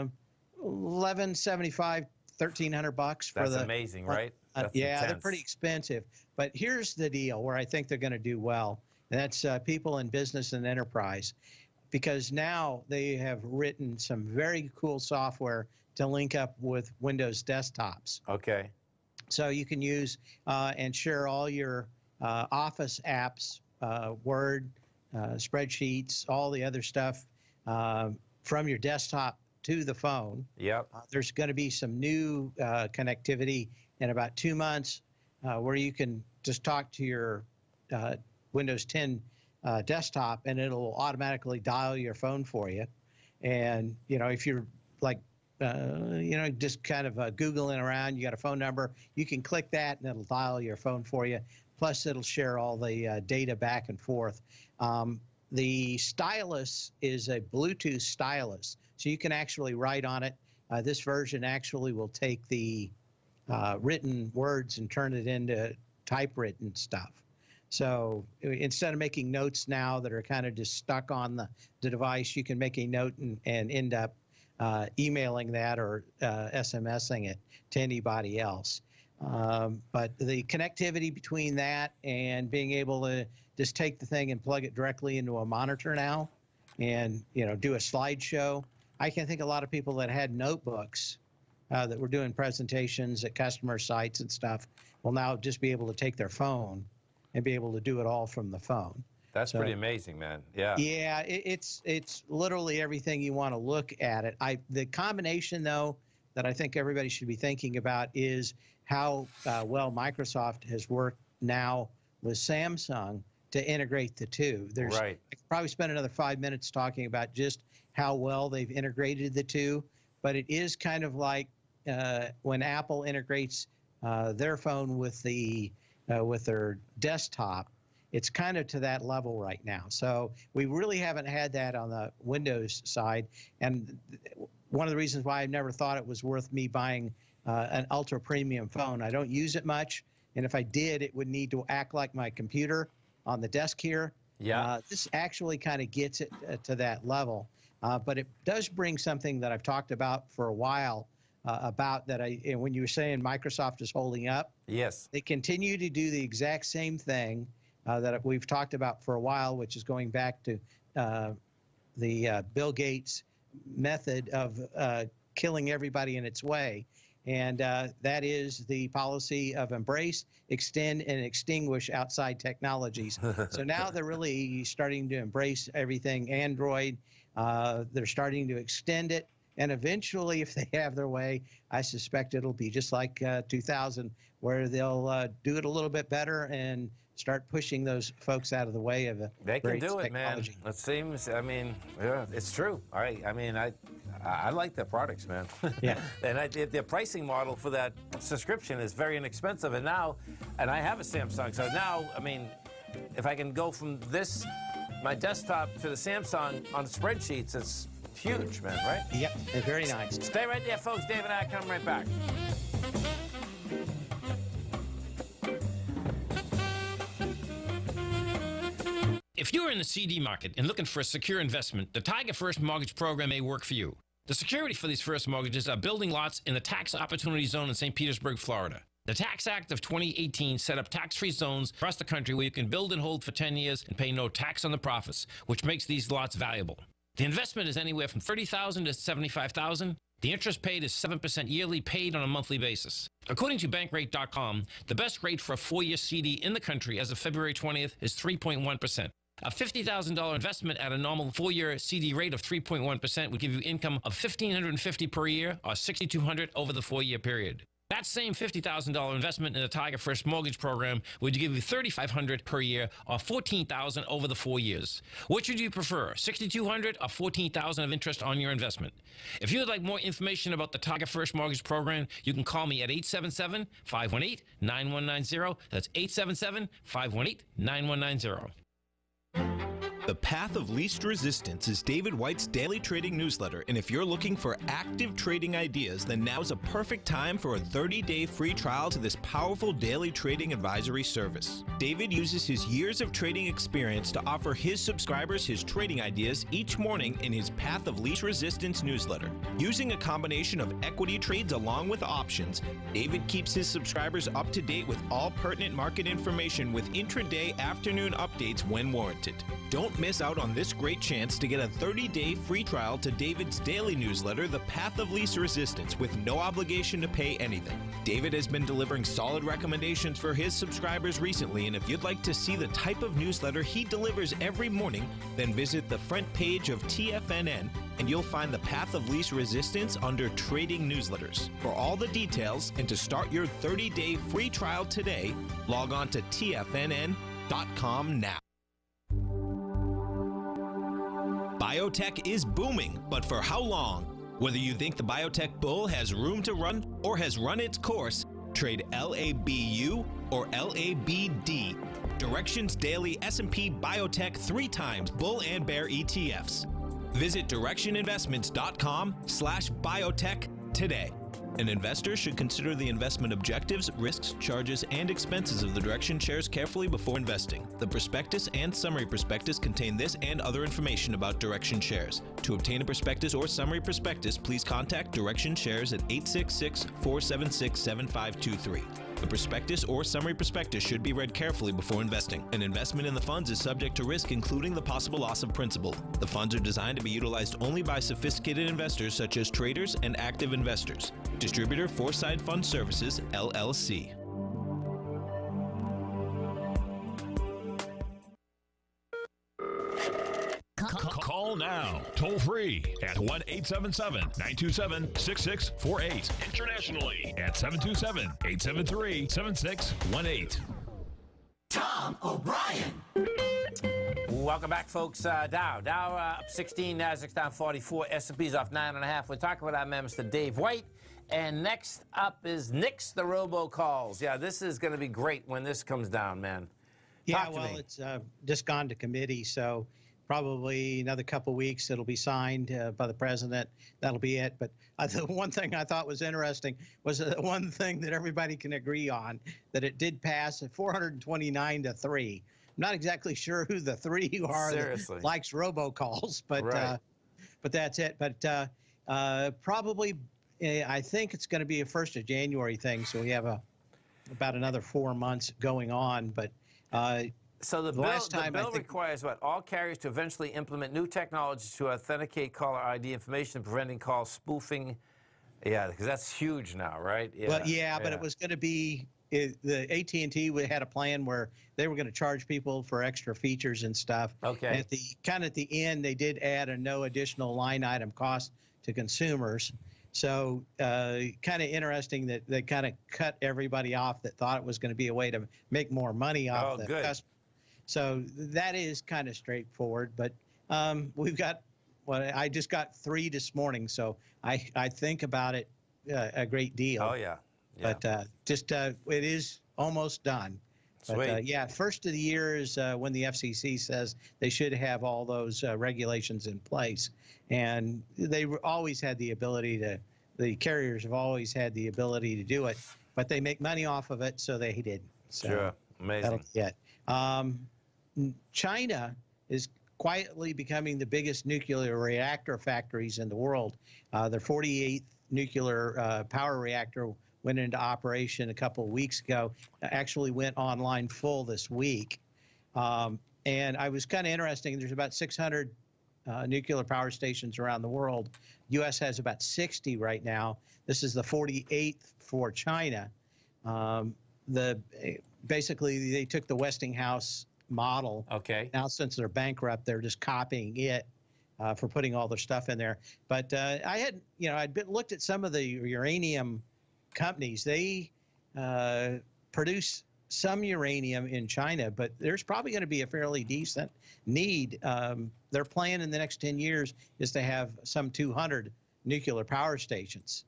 G: eleven seventy-five, thirteen hundred bucks for
C: That's
G: the.
C: amazing, right?
G: Uh,
C: That's
G: yeah, they're
C: intense.
G: pretty expensive. But here's the deal where I think they're going to do well, and that's uh, people in business and enterprise, because now they have written some very cool software to link up with Windows desktops.
C: Okay.
G: So you can use uh, and share all your uh, Office apps, uh, Word, uh, spreadsheets, all the other stuff uh, from your desktop to the phone.
C: Yep.
G: Uh, there's going to be some new uh, connectivity in about two months uh, where you can just talk to your uh, Windows ten uh, desktop and it'll automatically dial your phone for you. And, you know, if you're like, uh, you know, just kind of uh, Googling around, you got a phone number, you can click that and it'll dial your phone for you. Plus, it'll share all the uh, data back and forth. Um, the stylus is a Bluetooth stylus, so you can actually write on it. Uh, this version actually will take the uh, written words and turn it into typewritten stuff. So instead of making notes now that are kind of just stuck on the, the device, you can make a note and, and end up uh, emailing that or uh, SMSing it to anybody else. Um, but the connectivity between that and being able to just take the thing and plug it directly into a monitor now and, you know, do a slideshow. I can think a lot of people that had notebooks uh, that were doing presentations at customer sites and stuff will now just be able to take their phone and be able to do it all from the phone.
C: That's
G: so,
C: pretty amazing, man. Yeah.
G: Yeah, it, it's it's literally everything you want to look at it. I the combination though that I think everybody should be thinking about is how uh, well Microsoft has worked now with Samsung to integrate the two. There's
C: right.
G: I could probably spend another five minutes talking about just how well they've integrated the two, but it is kind of like uh, when Apple integrates uh, their phone with the uh, with their desktop. It's kind of to that level right now. So we really haven't had that on the Windows side. And one of the reasons why I never thought it was worth me buying uh, an ultra premium phone. I don't use it much. And if I did, it would need to act like my computer on the desk here.
C: Yeah.
G: Uh, this actually kind of gets it uh, to that level. Uh, but it does bring something that I've talked about for a while uh, about that. I, and when you were saying Microsoft is holding up.
C: Yes.
G: They continue to do the exact same thing Uh, that we've talked about for a while, which is going back to uh, the uh, Bill Gates method of uh, killing everybody in its way. And uh, that is the policy of embrace, extend, and extinguish outside technologies. So now they're really starting to embrace everything Android. Uh, they're starting to extend it. And eventually, if they have their way, I suspect it'll be just like uh, two thousand, where they'll uh, do it a little bit better and start pushing those folks out of the way of the
C: They can
G: great
C: do it,
G: technology.
C: man. It seems, I mean, yeah, it's true. All right. I mean, I I like their products, man.
G: Yeah.
C: And I, their pricing model for that subscription is very inexpensive. And now, and I have a Samsung, so now, I mean, if I can go from this, my desktop, to the Samsung on spreadsheets, it's huge, man, right?
G: Yep, they're very nice.
C: Stay right there, folks. Dave and I come right back.
B: If you're in the C D market and looking for a secure investment, the Tiger First Mortgage Program may work for you. The security for these first mortgages are building lots in the tax opportunity zone in Saint Petersburg, Florida. The Tax Act of twenty eighteen set up tax-free zones across the country where you can build and hold for ten years and pay no tax on the profits, which makes these lots valuable. The investment is anywhere from thirty thousand dollars to seventy-five thousand dollars. The interest paid is seven percent yearly, paid on a monthly basis. According to bankrate dot com, the best rate for a four-year C D in the country as of February twentieth is three point one percent. A fifty thousand dollars investment at a normal four-year C D rate of three point one percent would give you income of one thousand five hundred fifty dollars per year or six thousand two hundred dollars over the four-year period. That same fifty thousand dollars investment in the Tiger First Mortgage Program would give you three thousand five hundred dollars per year or fourteen thousand dollars over the four years. Which would you prefer, six thousand two hundred dollars or fourteen thousand dollars of interest on your investment? If you would like more information about the Tiger First Mortgage Program, you can call me at eight seven seven, five one eight, nine one nine zero. That's eight seven seven, five one eight, nine one nine zero.
E: The Path of Least Resistance is David White's daily trading newsletter, and if you're looking for active trading ideas, then now's a perfect time for a thirty-day free trial to this powerful daily trading advisory service. David uses his years of trading experience to offer his subscribers his trading ideas each morning in his Path of Least Resistance newsletter. Using a combination of equity trades along with options, David keeps his subscribers up to date with all pertinent market information with intraday afternoon updates when warranted. Don't Don't miss out on this great chance to get a thirty-day free trial to David's daily newsletter, The Path of Least Resistance, with no obligation to pay anything. David has been delivering solid recommendations for his subscribers recently, and if you'd like to see the type of newsletter he delivers every morning, then visit the front page of T F N N and you'll find The Path of Least Resistance under Trading Newsletters. For all the details and to start your thirty-day free trial today, log on to T F N N dot com now. Biotech is booming, but for how long? Whether you think the biotech bull has room to run or has run its course, trade L A B U or L A B D. Direction's daily S and P Biotech three times bull and bear E T Fs. Visit direction investments dot com slash biotech today. An investor should consider the investment objectives, risks, charges, and expenses of the Direction shares carefully before investing. The prospectus and summary prospectus contain this and other information about Direction shares. To obtain a prospectus or summary prospectus, please contact Direction shares at eight six six, four seven six, seven five two three. The prospectus or summary prospectus should be read carefully before investing. An investment in the funds is subject to risk, including the possible loss of principal. The funds are designed to be utilized only by sophisticated investors such as traders and active investors. Distributor Foreside Fund Services, L L C.
A: Call now, toll free at one eight seven seven, nine two seven, six six four eight. Internationally at seven two seven, eight seven three, seven six one eight.
H: Tom O'Brien.
C: Welcome back, folks. Uh, Dow. Dow uh, up sixteen, Nasdaq's down forty-four, S and P's off nine and a half. We're talking with our man, Mister Dave White. And next up is Nix the robocalls. Yeah, this is going to be great when this comes down, man.
G: Yeah,
C: Talk to
G: well,
C: me.
G: it's uh, just gone to committee, so probably another couple of weeks it'll be signed uh, by the president. That'll be it. But uh, the one thing I thought was interesting was the one thing that everybody can agree on, that it did pass at four hundred twenty-nine to three. I'm not exactly sure who the three are
C: Seriously.
G: that likes robocalls, but
C: Right.
G: uh, but that's it. But uh, uh, probably uh, I think it's going to be a first of January thing, so we have a about another four months going on. But uh,
C: So the
G: The
C: bill,
G: last time,
C: the
G: I
C: bill
G: think-
C: requires what? All carriers to eventually implement new technologies to authenticate caller I D information, preventing call spoofing. Yeah, because that's huge now, right? Yeah,
G: Well, yeah, but it was going to be it, the A T and T had a plan where they were going to charge people for extra features and stuff.
C: Okay.
G: And at the kind of at the end, they did add a no additional line item cost to consumers. So uh, kind of interesting that they kind of cut everybody off that thought it was going to be a way to make more money off
C: Oh,
G: the
C: good.
G: customer. So that is kind of straightforward. But um, we've got, well, I just got three this morning, so I, I think about it uh, a great deal.
C: Oh, yeah. yeah.
G: But uh, just uh, it is almost done. But uh,
C: Sweet.
G: yeah, first of the year is uh, when the F C C says they should have all those uh, regulations in place, and they were- always had the ability to. The carriers have always had the ability to do it, but they make money off of it, so they didn't. So
C: Sure. Amazing.
G: that'll be it. Um, n- China is quietly becoming the biggest nuclear reactor factories in the world. Uh, their forty-eighth nuclear uh, power reactor went into operation a couple of weeks ago, actually went online full this week. Um, and I was kind of interesting. There's about six hundred uh, nuclear power stations around the world. U S has about sixty right now. This is the forty-eighth for China. Um, the basically they took the Westinghouse model.
C: Okay.
G: Now, since they're bankrupt, they're just copying it uh, for putting all their stuff in there. But uh, I had, you know, I'd been, looked at some of the uranium companies. They uh, produce some uranium in China, but there's probably going to be a fairly decent need. Um, their plan in the next ten years is to have some two hundred nuclear power stations.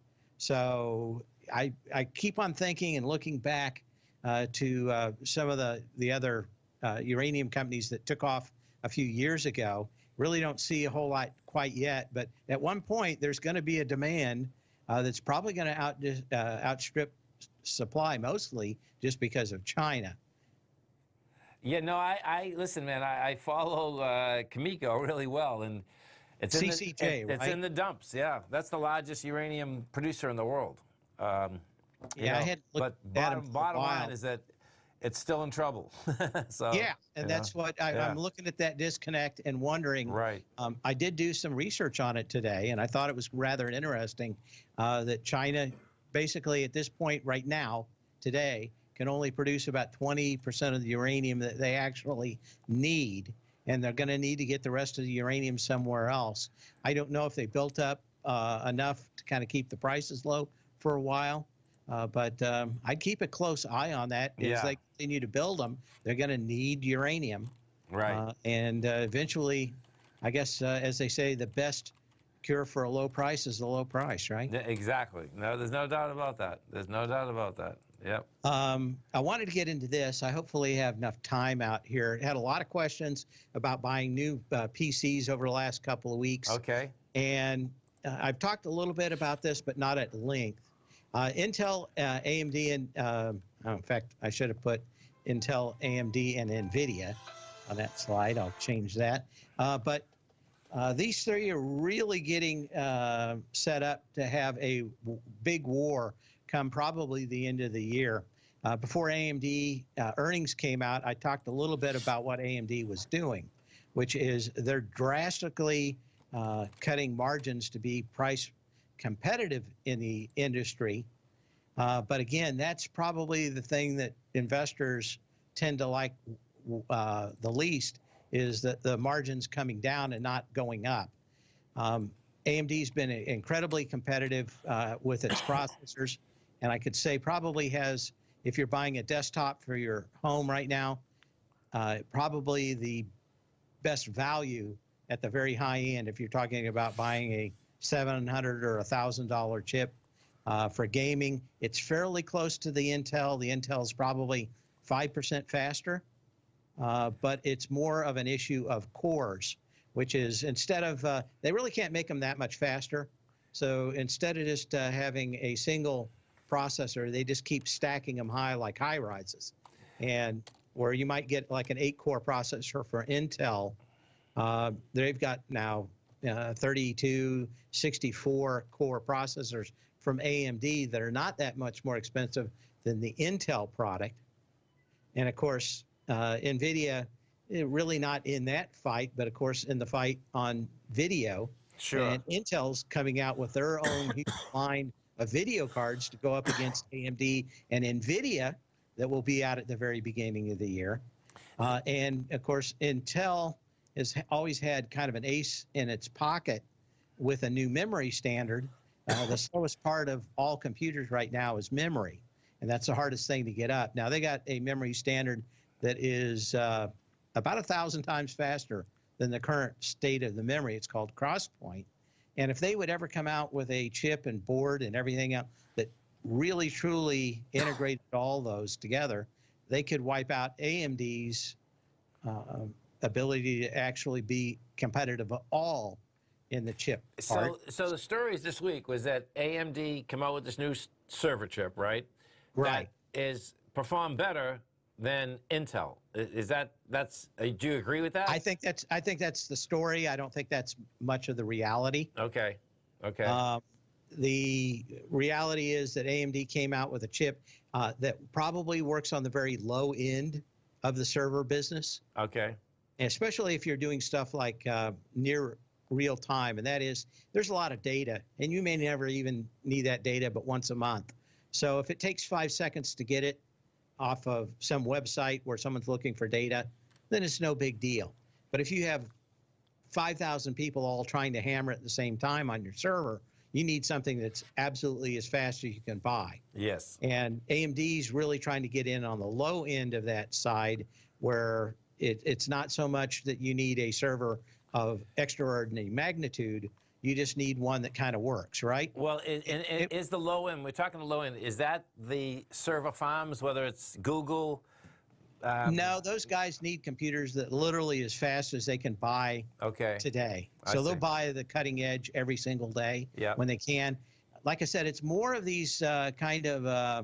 G: So I, I keep on thinking and looking back uh, to uh, some of the, the other uh, uranium companies that took off a few years ago. Really don't see a whole lot quite yet, but at one point there's going to be a demand uh, that's probably going to out, uh, outstrip supply, mostly just because of China.
C: Yeah, no, I, I listen, man. I, I follow uh, Kamiko really well, and it's in
G: C C J,
C: the, it- it's
G: right?
C: in the dumps. Yeah, that's the largest uranium producer in the world. Um, you
G: Yeah, I
C: know,
G: had
C: but
G: looked at 'em
C: bottom
G: for a
C: bottom
G: while.
C: line is that it's still in trouble. so
G: Yeah, and that's
C: know,
G: what I,
C: yeah.
G: I'm looking at, that disconnect and wondering.
C: Right.
G: Um, I did do some research on it today, and I thought it was rather interesting uh, that China, basically at this point right now, today, can only produce about twenty percent of the uranium that they actually need, and they're going to need to get the rest of the uranium somewhere else. I don't know if they built up uh, enough to kind of keep the prices low for a while. Uh, but um, I'd keep a close eye on that. As
C: Yeah.
G: they continue to build them, they're going to need uranium.
C: Right.
G: Uh, and uh, eventually, I guess, uh, as they say, the best cure for a low price is the low price, right?
C: Yeah, exactly. No, there's no doubt about that. There's no doubt about that. Yep.
G: Um, I wanted to get into this. I hopefully have enough time out here. Had a lot of questions about buying new uh, P Cs over the last couple of weeks.
C: Okay.
G: And uh, I've talked a little bit about this, but not at length. Uh, Intel, uh, A M D, and uh, oh, in fact, I should have put Intel, A M D, and NVIDIA on that slide. I'll change that. Uh, but uh, these three are really getting uh, set up to have a w big war come probably the end of the year. Uh, before A M D uh, earnings came out, I talked a little bit about what A M D was doing, which is they're drastically uh, cutting margins to be price competitive in the industry. Uh, but again, that's probably the thing that investors tend to like uh, the least, is that the margins coming down and not going up. Um, A M D's been incredibly competitive uh, with its processors, and I could say probably has, if you're buying a desktop for your home right now, uh, probably the best value at the very high end if you're talking about buying a seven hundred or a thousand dollar chip uh, for gaming. It's fairly close to the Intel. The Intel is probably five percent faster, uh, but it's more of an issue of cores, which is instead of uh, they really can't make them that much faster. So instead of just uh, having a single processor, they just keep stacking them high like high rises, and where you might get like an eight core processor for Intel, uh, they've got now Uh, thirty-two, sixty-four core processors from A M D that are not that much more expensive than the Intel product. And of course, uh, NVIDIA, eh, really not in that fight, but of course in the fight on video.
C: Sure.
G: And Intel's coming out with their own huge line of video cards to go up against A M D and NVIDIA that will be out at the very beginning of the year. Uh, and of course, Intel has always had kind of an ace in its pocket with a new memory standard. Uh, the slowest part of all computers right now is memory, and that's the hardest thing to get up. Now, they got a memory standard that is uh, about a thousand times faster than the current state of the memory. It's called Crosspoint. And if they would ever come out with a chip and board and everything else that really, truly integrated all those together, they could wipe out A M D's uh, ability to actually be competitive at all in the chip part.
C: So, so the stories this week was that A M D come out with this new s- server chip, right?
G: Right.
C: That is perform better than Intel. I- Is that that's? Uh, do you agree with that?
G: I think that's I think that's the story. I don't think that's much of the reality.
C: Okay. Okay.
G: Um, the reality is that A M D came out with a chip uh, that probably works on the very low end of the server business,
C: okay.
G: and especially if you're doing stuff like uh, near real time. And that is, there's a lot of data, and you may never even need that data but once a month. So if it takes five seconds to get it off of some website where someone's looking for data, then it's no big deal. But if you have five thousand people all trying to hammer at the same time on your server, you need something that's absolutely as fast as you can buy.
C: Yes.
G: And A M D's really trying to get in on the low end of that side, where it, it's not so much that you need a server of extraordinary magnitude. You just need one that kind of works, right?
C: Well, in, in, in,
G: It-
C: is the low end, we're talking the low end, is that the server farms, whether it's Google? Um,
G: No, those guys need computers that literally as fast as they can buy
C: Okay.
G: today.
C: I
G: So they'll
C: see.
G: buy the cutting edge every single day
C: Yeah.
G: when they can. Like I said, it's more of these uh, kind of uh,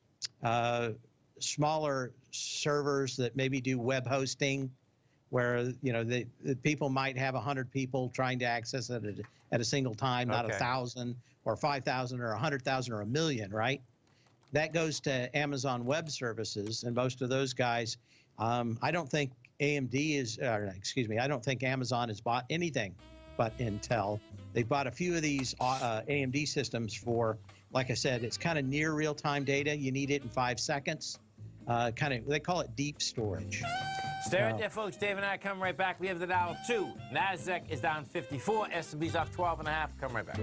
G: uh, smaller servers that maybe do web hosting, where you know the, the people might have a hundred people trying to access it at, at a single time, not a
C: Okay.
G: thousand or five thousand or a hundred thousand or a million, right? that goes to Amazon Web Services, and most of those guys, um, I don't think A M D is, uh, excuse me, I don't think Amazon has bought anything but Intel. They've bought a few of these uh, A M D systems for, like I said, it's kind of near real-time data. You need it in five seconds. Uh, kind of, they call it deep storage.
C: Stay right there, folks. Dave and I come right back. We have the Dow up two. NASDAQ is down fifty-four. S and P's off twelve and a half. Come right back.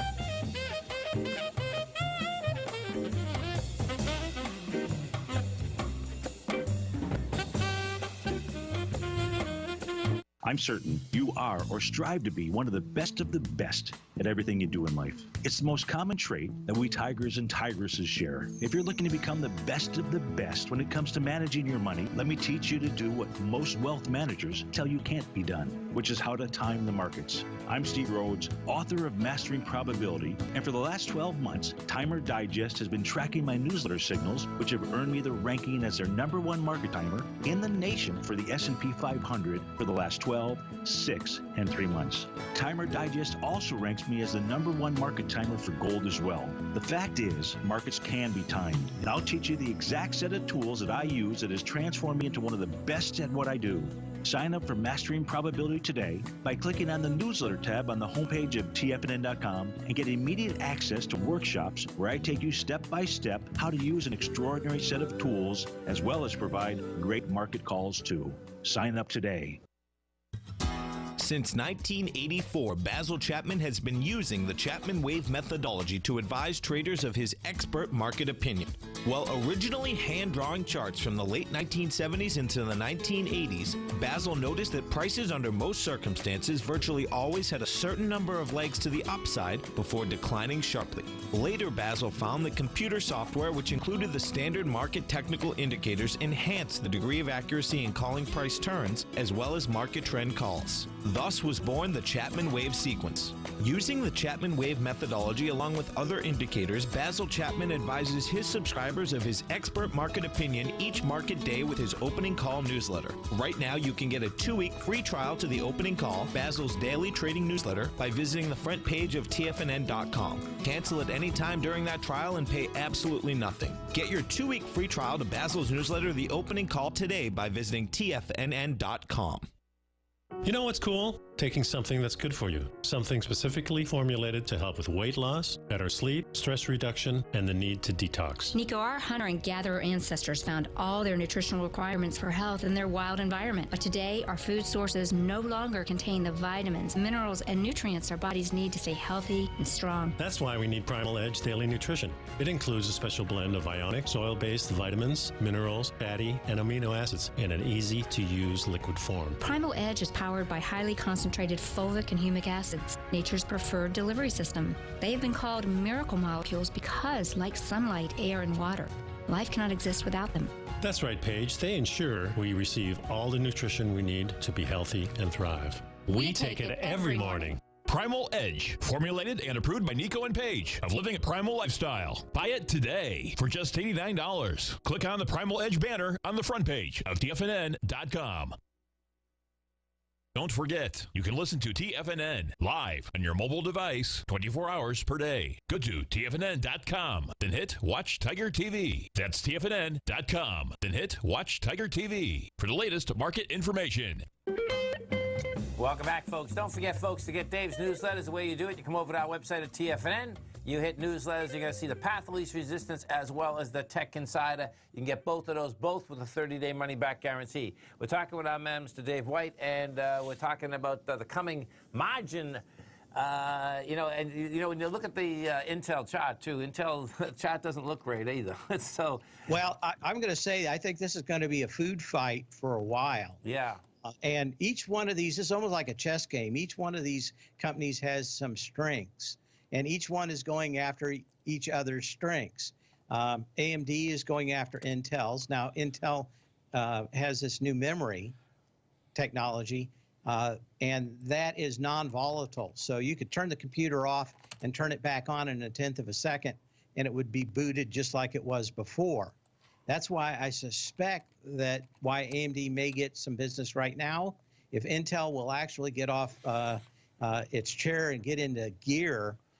I: I'm certain you are or strive to be one of the best of the best at everything you do in life. It's the most common trait that we tigers and tigresses share. If you're looking to become the best of the best when it comes to managing your money, let me teach you to do what most wealth managers tell you can't be done, which is how to time the markets. I'm Steve Rhodes, author of Mastering Probability, and for the last twelve months, Timer Digest has been tracking my newsletter signals, which have earned me the ranking as their number one market timer in the nation for the S and P five hundred for the last twelve, six, and three months. Timer Digest also ranks me as the number one market timer for gold as well. The fact is, markets can be timed, and I'll teach you the exact set of tools that I use that has transformed me into one of the best at what I do. Sign up for Mastering Probability today by clicking on the newsletter tab on the homepage of T F N N dot com and get immediate access to workshops where I take you step by step how to use an extraordinary set of tools as well as provide great market calls too. Sign up today.
E: Since nineteen eighty-four, Basil Chapman has been using the Chapman Wave methodology to advise traders of his expert market opinion. While originally hand-drawing charts from the late nineteen seventies into the nineteen eighties, Basil noticed that prices under most circumstances virtually always had a certain number of legs to the upside before declining sharply. Later, Basil found that computer software, which included the standard market technical indicators, enhanced the degree of accuracy in calling price turns as well as market trend calls. Thus was born the Chapman Wave sequence. Using the Chapman Wave methodology along with other indicators, Basil Chapman advises his subscribers of his expert market opinion each market day with his opening call newsletter. Right now, you can get a two-week free trial to the opening call, Basil's daily trading newsletter, by visiting the front page of T F N N dot com. Cancel at any time during that trial and pay absolutely nothing. Get your two-week free trial to Basil's newsletter, The Opening Call, today by visiting T F N N dot com.
J: You know what's cool? Taking something that's good for you. Something specifically formulated to help with weight loss, better sleep, stress reduction, and the need to detox.
K: Nico, our hunter and gatherer ancestors found all their nutritional requirements for health in their wild environment. But today, our food sources no longer contain the vitamins, minerals, and nutrients our bodies need to stay healthy and strong.
J: That's why we need Primal Edge Daily Nutrition. It includes a special blend of ionic, soil-based vitamins, minerals, fatty, and amino acids in an easy-to-use liquid form.
K: Primal Edge is powered by highly concentrated fulvic and humic acids, nature's preferred delivery system. They have been called miracle molecules because, like sunlight, air, and water, life cannot exist without them.
J: That's right, Paige. They ensure we receive all the nutrition we need to be healthy and thrive. We, we take, take it, it every morning. morning.
A: Primal Edge, formulated and approved by Nico and Paige of Living a Primal Lifestyle. Buy it today for just eighty-nine dollars. Click on the Primal Edge banner on the front page of T F N N dot com. Don't forget, you can listen to T F N N live on your mobile device twenty-four hours per day. Go to T F N N dot com, then hit Watch Tiger T V. That's T F N N dot com, then hit Watch Tiger T V for the latest market information.
C: Welcome back, folks. Don't forget, folks, to get Dave's newsletters. The way you do it, you come over to our website at T F N N. You hit newsletters, you're going to see the path of least resistance as well as the Tech Insider. You can get both of those, both with a thirty-day money-back guarantee. We're talking with our man, Mister Dave White, and uh, we're talking about uh, the coming margin. Uh, you know, and you know, when you look at the uh, Intel chart too, Intel chart doesn't look great either. So,
G: well, I, I'm going to say I think this is going to be a food fight for a while.
C: Yeah.
G: Uh, and each one of these is almost like a chess game. Each one of these companies has some strengths, and each one is going after each other's strengths. Um, A M D is going after Intel's. Now, Intel uh, has this new memory technology, uh, and that is non-volatile. So you could turn the computer off and turn it back on in a tenth of a second, and it would be booted just like it was before. That's why I suspect that why A M D may get some business right now. If Intel will actually get off uh, uh, its chair and get into gear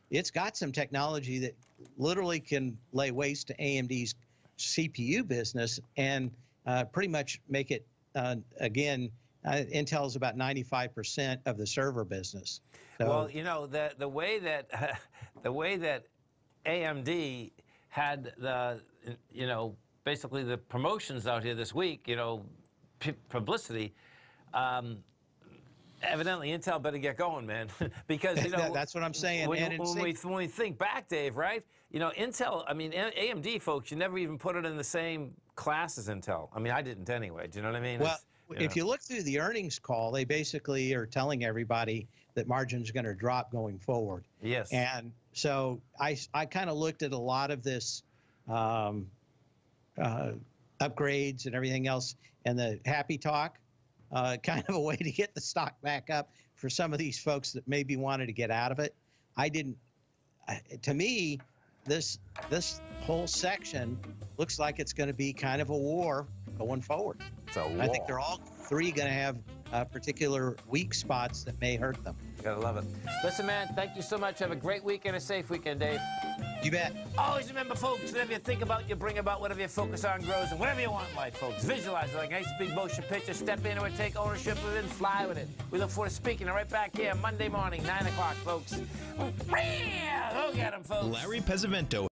G: it's got some technology that literally can lay waste to A M D's C P U business and uh, pretty much make it, uh, again, uh, Intel's about ninety-five percent of the server business. So,
C: well, you know, the, the way that uh, the way that A M D had the, you know, basically the promotions out here this week, you know, p publicity, um, evidently Intel better get going, man, because, you know,
G: that's what I'm saying.
C: When,
G: and
C: when, we, when we think back, Dave, right? You know, Intel, I mean, A M D folks, you never even put it in the same class as Intel. I mean, I didn't anyway. Do you know what I mean?
G: Well,
C: you
G: if
C: know.
G: you look through the earnings call, they basically are telling everybody that margins are going to drop going forward.
C: Yes.
G: And so I, I kind of looked at a lot of this um, uh, upgrades and everything else, and the happy talk, uh, kind of a way to get the stock back up for some of these folks that maybe wanted to get out of it. I didn't. To me, this this whole section looks like it's going to be kind of a war going forward.
C: It's a war.
G: I think they're all three going to have uh, particular weak spots that may hurt them.
C: Gotta love it. Listen, man, thank you so much. Have a great weekend, a safe weekend, Dave.
G: You bet.
C: Always remember, folks, whatever you think about, you bring about, whatever you focus on grows, and whatever you want in life, folks. Visualize it like a nice big motion picture. Step into it, take ownership of it, and fly with it. We look forward to speaking right back here Monday morning, nine o'clock, folks. Go get them, folks.
E: Larry Pesavento